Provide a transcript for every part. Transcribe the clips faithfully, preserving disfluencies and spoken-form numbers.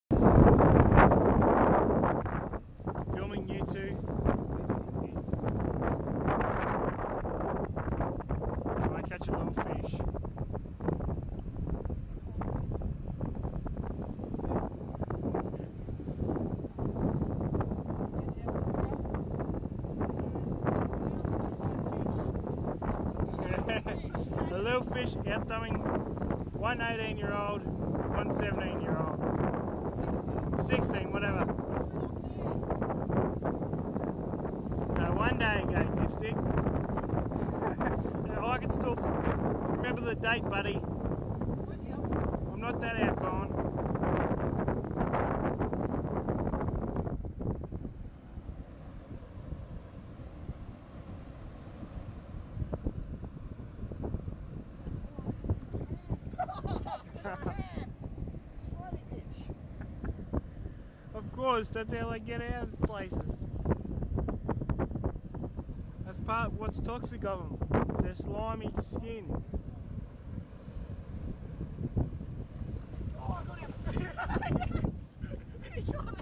Filming you two. Trying to catch a little fish. A little fish out-throwing one eighteen year old, one seventeen year old. sixteen, whatever. Uh, one day ago, dipstick. I can still remember the date, buddy. I'm not that outgone. Of course, that's how they get out of places. That's part of what's toxic of them. It's their slimy skin. Oh, I got him! He got it! He got it!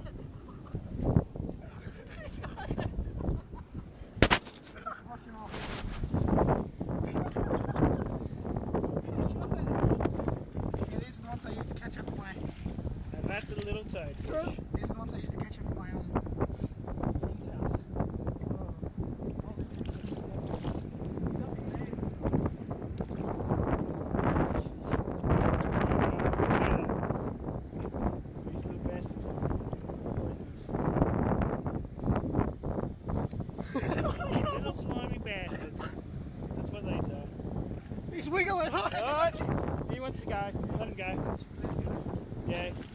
Just wash him off. Yeah, these are the ones I used to catch up my... And that's a little toadfish. These are the ones I used to catch up at my um, friend's house. These little bastards are poisonous. Little slimy bastards. That's what these are. He's wiggling! Alright, he wants to go. Let him go. Yeah.